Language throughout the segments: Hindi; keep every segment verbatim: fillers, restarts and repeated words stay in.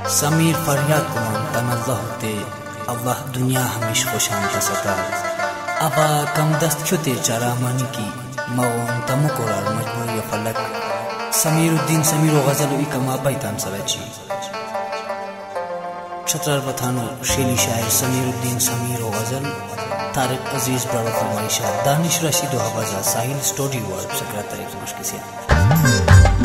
समीर फरियाद कुमान तनल्लाह ते अल्लाह दुनिया हमेश खुशान कसता अबा कम दस्त छुते चारामानी की मौन तमुकोरार मजबूर या फलक समीरुद्दीन समीर गजल वी कमा बैतान सलची छत्रार बथानो शेली शायर समीरुद्दीन समीर गजल तारिक अजीज बड़ा फरमाइशा दानिश रशीद हवाजा साहिल स्टोरी वर्ड सकरा तारीख मुश्किल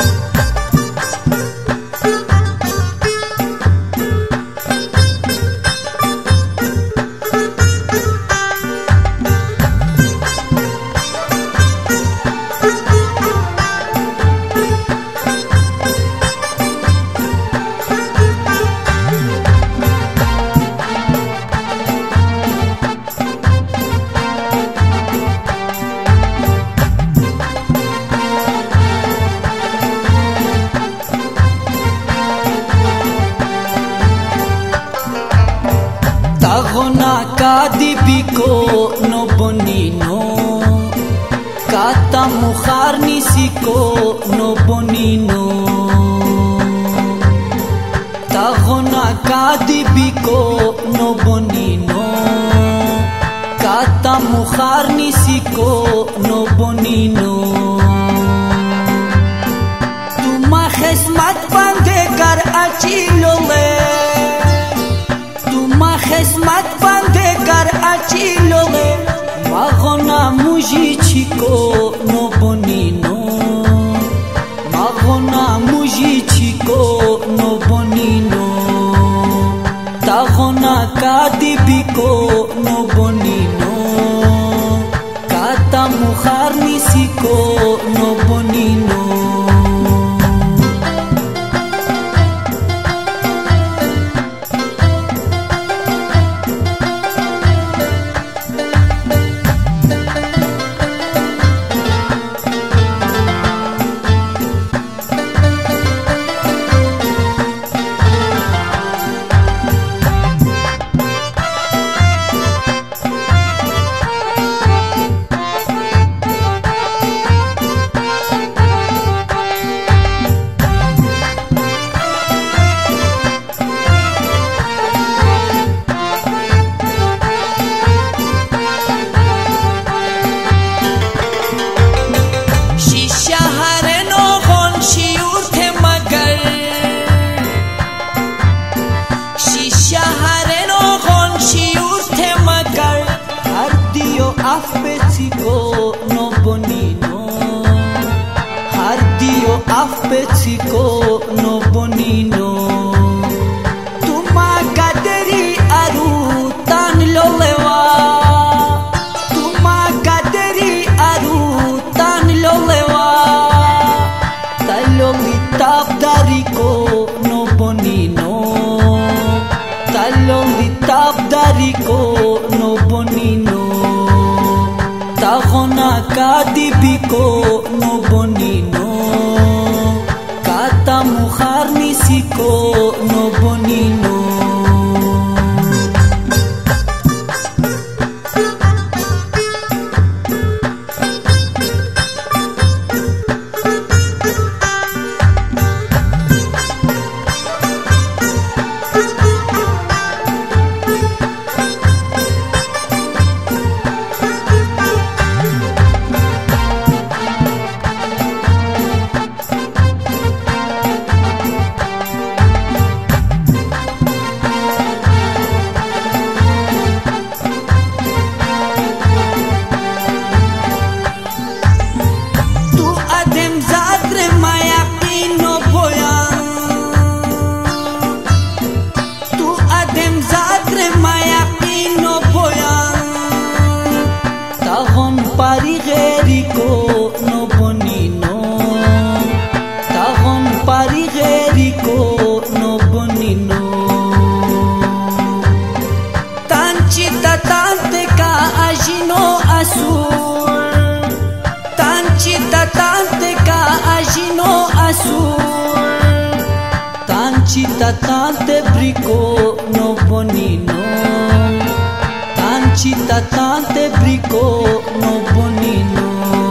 Tagona kadibiko no bonino Kata mukhar nisiko no bonino Tagona kadibiko no bonino Kata mukhar nisiko no bonino Tuma khesmat bande kar achilo le خدمت بنده گر اچیلوه مغنا موجی چیکو نو بونینو مغنا موجی چیکو نو بونینو تاغنا کادی بیکو نو بونینو کاتا مخار نیسیکو نو بونینو Afpetico no bonino Hardio afpetico no bonino Tu magaderi aru tan lolewa Tu magaderi aru tan lolewa Taloli tabdariko no bonino Taloli tabdariko no bonino Tagona kadibiko no bonino Kata mukhar nisiko no bonino Pari geriko no bonino Tagon pari geriko no bonino Tanchita tante ka ajino azul Tanchita tante ka ajino azul Tanchita tante brico no bonino Tanchita tante brico no bonino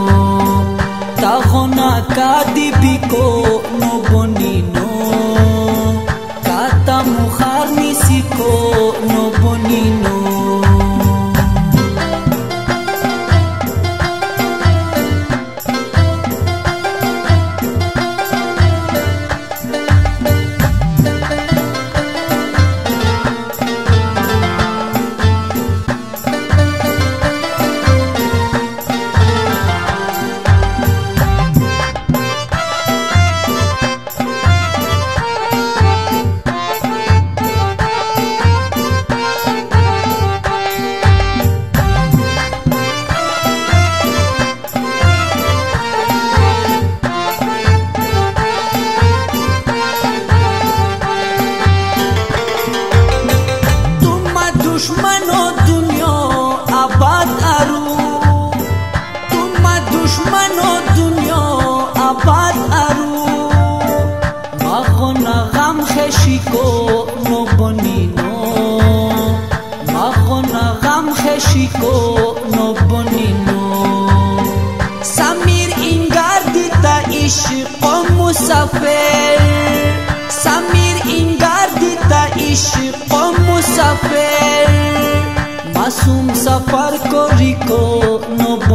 Tagona kadibiko no bonino Kata غم خشیکو نو بونینو مخونا غم خشیکو نو بونینو سمیر اینگار دیتا عشق و مسافر سمیر اینگار دیتا عشق و مسافر معصوم سفر کوری کو نو